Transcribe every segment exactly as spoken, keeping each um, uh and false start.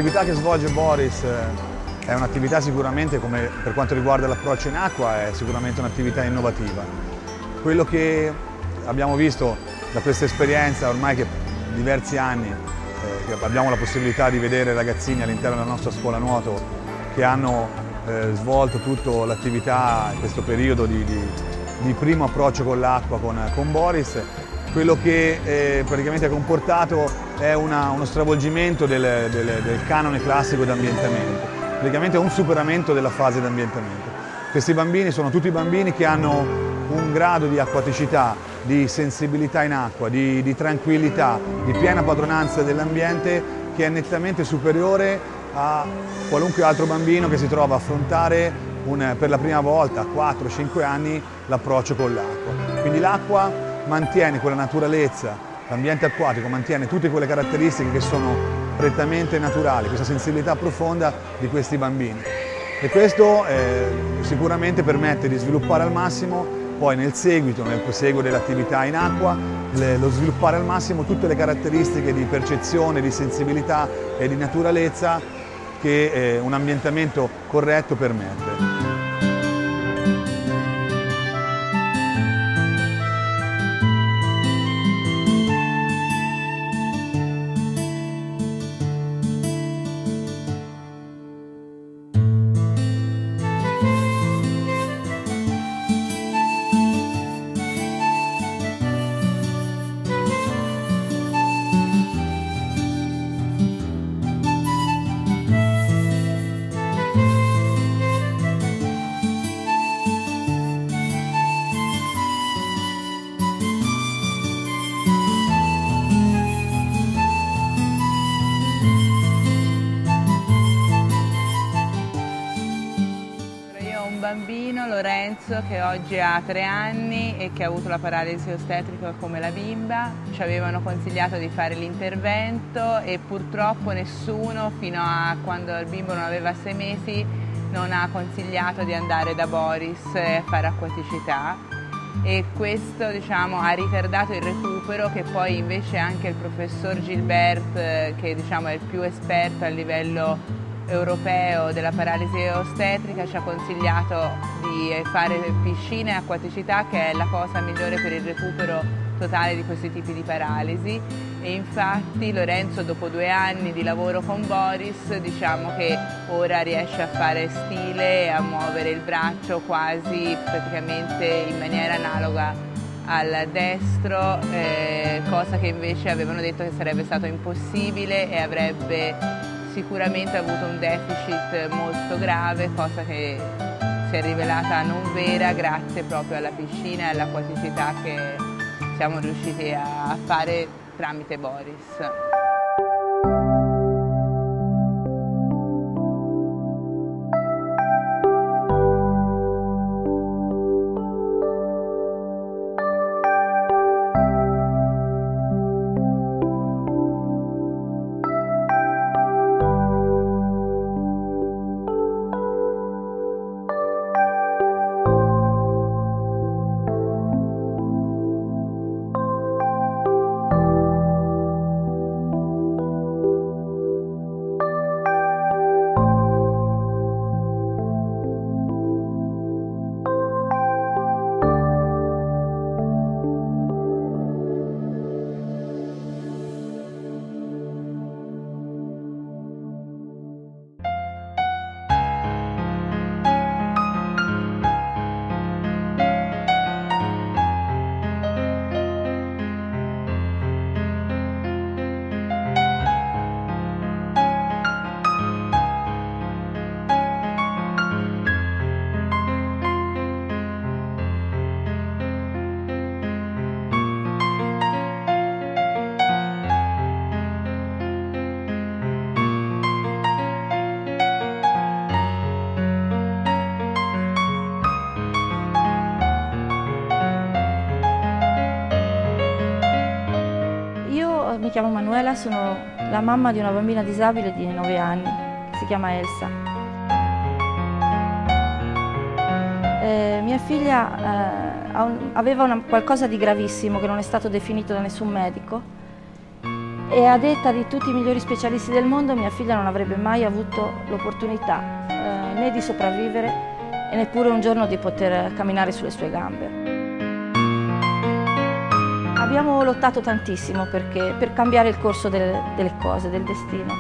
L'attività che svolge Boris eh, è un'attività sicuramente, come per quanto riguarda l'approccio in acqua, è sicuramente un'attività innovativa. Quello che abbiamo visto da questa esperienza, ormai che diversi anni eh, che abbiamo la possibilità di vedere ragazzini all'interno della nostra scuola nuoto che hanno eh, svolto tutta l'attività in questo periodo di, di, di primo approccio con l'acqua con, con Boris, quello che eh, praticamente ha comportato è una, uno stravolgimento del, del, del canone classico di ambientamento, praticamente un superamento della fase di ambientamento. Questi bambini sono tutti bambini che hanno un grado di acquaticità, di sensibilità in acqua, di, di tranquillità, di piena padronanza dell'ambiente che è nettamente superiore a qualunque altro bambino che si trova a affrontare un, per la prima volta a quattro cinque anni l'approccio con l'acqua. Quindi l'acqua mantiene quella naturalezza, l'ambiente acquatico mantiene tutte quelle caratteristiche che sono prettamente naturali, questa sensibilità profonda di questi bambini. E questo eh, sicuramente permette di sviluppare al massimo, poi nel seguito, nel proseguo dell'attività in acqua, le, lo sviluppare al massimo tutte le caratteristiche di percezione, di sensibilità e di naturalezza che eh, un ambientamento corretto permette. Bambino, Lorenzo, che oggi ha tre anni e che ha avuto la paralisi ostetrica come la bimba. Ci avevano consigliato di fare l'intervento e purtroppo nessuno, fino a quando il bimbo non aveva sei mesi, non ha consigliato di andare da Boris a fare acquaticità, e questo, diciamo, ha ritardato il recupero, che poi invece anche il professor Gilbert, che diciamo è il più esperto a livello europeo della paralisi ostetrica, ci ha consigliato di fare piscina e acquaticità, che è la cosa migliore per il recupero totale di questi tipi di paralisi. E infatti Lorenzo, dopo due anni di lavoro con Boris, diciamo che ora riesce a fare stile e a muovere il braccio quasi praticamente in maniera analoga al destro, eh, cosa che invece avevano detto che sarebbe stato impossibile e avrebbe sicuramente avuto un deficit molto grave, cosa che si è rivelata non vera grazie proprio alla piscina e all'acquaticità che siamo riusciti a fare tramite Boris. Mi chiamo Manuela, sono la mamma di una bambina disabile di nove anni, che si chiama Elsa. Eh, mia figlia eh, aveva una, qualcosa di gravissimo che non è stato definito da nessun medico E a detta di tutti i migliori specialisti del mondo, mia figlia non avrebbe mai avuto l'opportunità eh, né di sopravvivere e neppure un giorno di poter camminare sulle sue gambe. Abbiamo lottato tantissimo perché, per cambiare il corso delle, delle cose, del destino.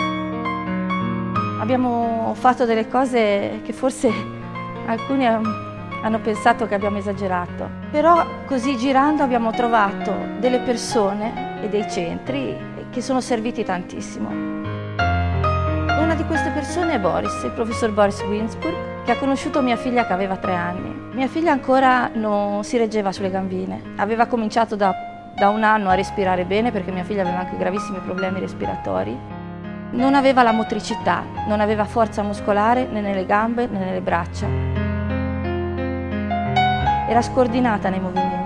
Abbiamo fatto delle cose che forse alcuni hanno pensato che abbiamo esagerato, però così girando abbiamo trovato delle persone e dei centri che sono serviti tantissimo. Una di queste persone è Boris, il professor Boris Winsburg, che ha conosciuto mia figlia che aveva tre anni. Mia figlia ancora non si reggeva sulle gambine, aveva cominciato da, da un anno a respirare bene perché mia figlia aveva anche gravissimi problemi respiratori. Non aveva la motricità, non aveva forza muscolare né nelle gambe né nelle braccia. Era scordinata nei movimenti.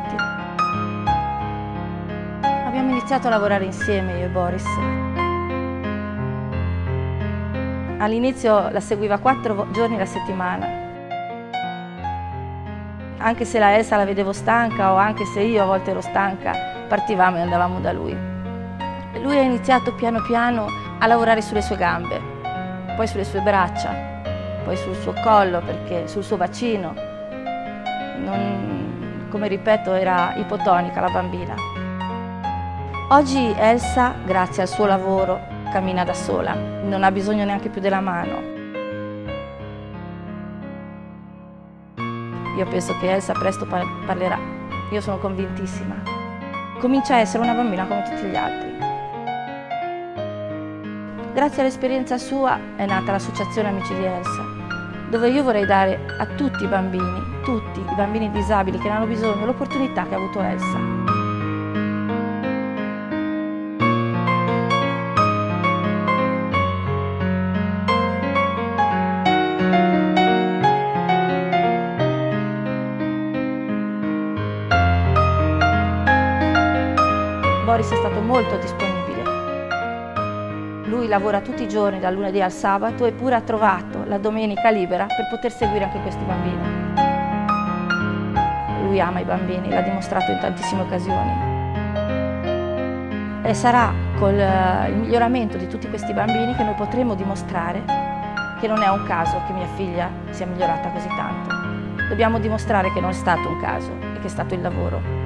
Abbiamo iniziato a lavorare insieme io e Boris. All'inizio la seguiva quattro giorni alla settimana. Anche se la Elsa la vedevo stanca o anche se io a volte ero stanca, partivamo e andavamo da lui. Lui ha iniziato piano piano a lavorare sulle sue gambe, poi sulle sue braccia, poi sul suo collo, perché sul suo bacino. Non, come ripeto, era ipotonica la bambina. Oggi Elsa, grazie al suo lavoro, cammina da sola, non ha bisogno neanche più della mano. Io penso che Elsa presto parlerà, io sono convintissima. Comincia a essere una bambina come tutti gli altri. Grazie all'esperienza sua è nata l'associazione Amici di Elsa, dove io vorrei dare a tutti i bambini, tutti i bambini disabili che ne hanno bisogno, l'opportunità che ha avuto Elsa. Boris è stato molto disponibile. Lui lavora tutti i giorni, dal lunedì al sabato, eppure ha trovato la domenica libera per poter seguire anche questi bambini. Lui ama i bambini, l'ha dimostrato in tantissime occasioni. E sarà con il miglioramento di tutti questi bambini che noi potremo dimostrare che non è un caso che mia figlia sia migliorata così tanto. Dobbiamo dimostrare che non è stato un caso e che è stato il lavoro.